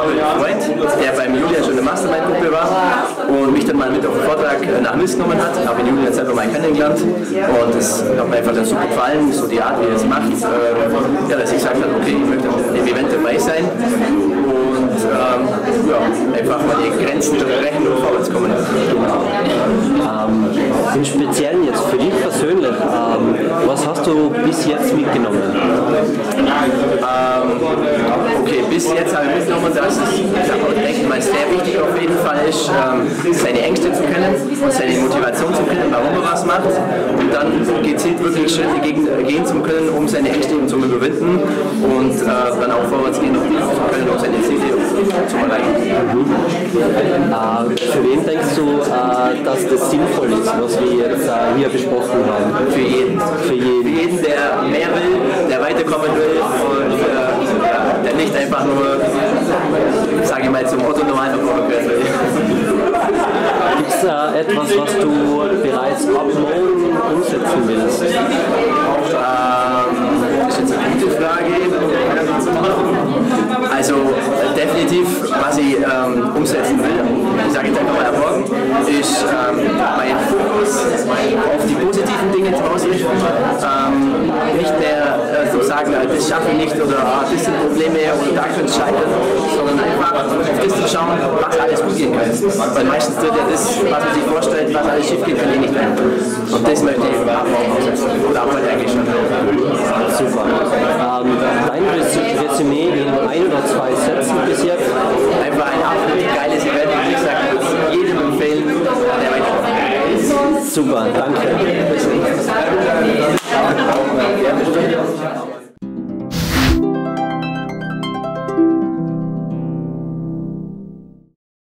Freund, der beim Julian schon in der Mastermind-Gruppe war und mich dann mal mit auf den Vortrag nach Münster genommen hat. Ich habe Julian selber mal kennengelernt und es hat mir einfach dann super gefallen, so die Art, wie er es macht. Ja, dass ich gesagt habe, okay, ich möchte im Event dabei sein und ja, einfach mal die Grenzen brechen und vorwärts kommen. Im Speziellen jetzt für dich persönlich, was hast du bis jetzt mitgenommen? Okay, bis jetzt habe ich mitgenommen, dass ich denke mal sehr wichtig auf jeden Fall ist, seine Ängste zu kennen und seine Motivation zu kennen, warum er was macht und dann gezielt wirklich Schritte gehen zu können, um seine Ängste eben zu überwinden und dann auch vorwärts gehen zu können, um seine Ziele zu erreichen. Für wen denkst du, dass das sinnvoll ist, was wir jetzt hier besprochen haben? Für jeden. Für jeden, der mehr will, der weiterkommen will und der nicht einfach nur, sage ich mal, zum Otto-Normalverbraucher werden will. Gibt es etwas, was du bereits ab morgen umsetzen willst? Das ist jetzt eine gute Frage. Also definitiv, was ich umsetzen will, ich sage jetzt einfach mal ab morgen, ist mein Fokus auf die positiven Dinge zu ausrichten. Nicht mehr zu sagen, das schaffe ich nicht oder das sind Probleme und da könnte es scheitern, sondern einfach auf das zu schauen, was alles gut gehen kann. Weil meistens wird ja das, was man sich vorstellt, was alles schief geht, kann ich nicht ein. Und das möchte ich ab morgen umsetzen. Oder ab heute eigentlich schon. Super. Dein Resümee in 1 oder 2 Sätzen bis jetzt? Einfach ein absolut geiles Event. Wie gesagt, ich würde jedem empfehlen, der weiterkommt. Super, danke.